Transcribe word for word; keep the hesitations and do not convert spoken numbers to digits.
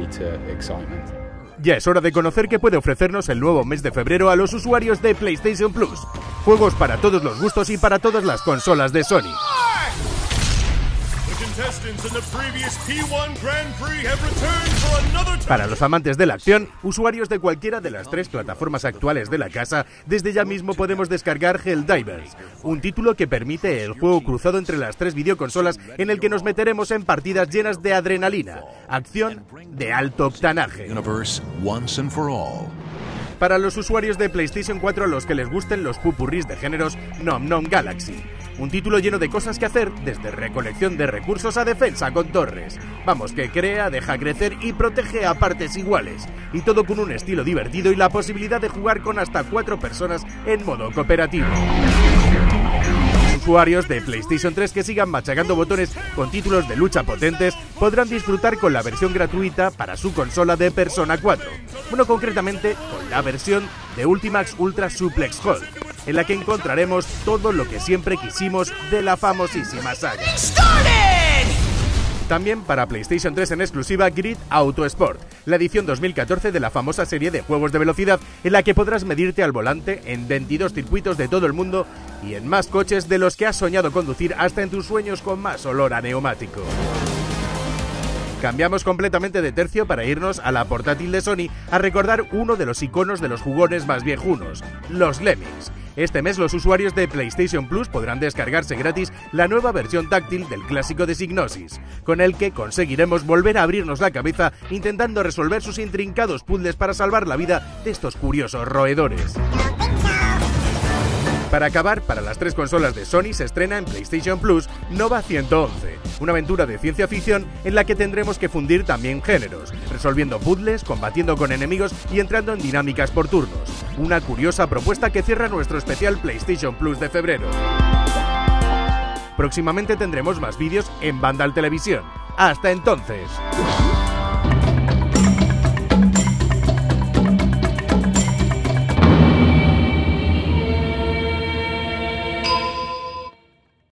Ya es hora de conocer qué puede ofrecernos el nuevo mes de febrero a los usuarios de PlayStation Plus. Juegos para todos los gustos y para todas las consolas de Sony. Para los amantes de la acción, usuarios de cualquiera de las tres plataformas actuales de la casa, desde ya mismo podemos descargar Helldivers, un título que permite el juego cruzado entre las tres videoconsolas en el que nos meteremos en partidas llenas de adrenalina, acción de alto octanaje. Para los usuarios de PlayStation cuatro a los que les gusten los pupurrís de géneros, Nom Nom Galaxy. Un título lleno de cosas que hacer, desde recolección de recursos a defensa con torres. Vamos, que crea, deja crecer y protege a partes iguales. Y todo con un estilo divertido y la posibilidad de jugar con hasta cuatro personas en modo cooperativo. Usuarios de PlayStation tres que sigan machacando botones con títulos de lucha potentes podrán disfrutar con la versión gratuita para su consola de Persona cuatro. Bueno, concretamente con la versión de Ultimax Ultra Suplex Hold, en la que encontraremos todo lo que siempre quisimos de la famosísima saga. También para PlayStation tres en exclusiva Grid Auto Sport, la edición dos mil catorce de la famosa serie de juegos de velocidad en la que podrás medirte al volante en veintidós circuitos de todo el mundo y en más coches de los que has soñado conducir, hasta en tus sueños con más olor a neumático. Cambiamos completamente de tercio para irnos a la portátil de Sony a recordar uno de los iconos de los jugones más viejunos, los Lemmings. Este mes los usuarios de PlayStation Plus podrán descargarse gratis la nueva versión táctil del clásico de Psygnosis, con el que conseguiremos volver a abrirnos la cabeza intentando resolver sus intrincados puzzles para salvar la vida de estos curiosos roedores. Para acabar, para las tres consolas de Sony se estrena en PlayStation Plus Nova ciento once, una aventura de ciencia ficción en la que tendremos que fundir también géneros, resolviendo puzzles, combatiendo con enemigos y entrando en dinámicas por turnos. Una curiosa propuesta que cierra nuestro especial PlayStation Plus de febrero. Próximamente tendremos más vídeos en Vandal Televisión. ¡Hasta entonces!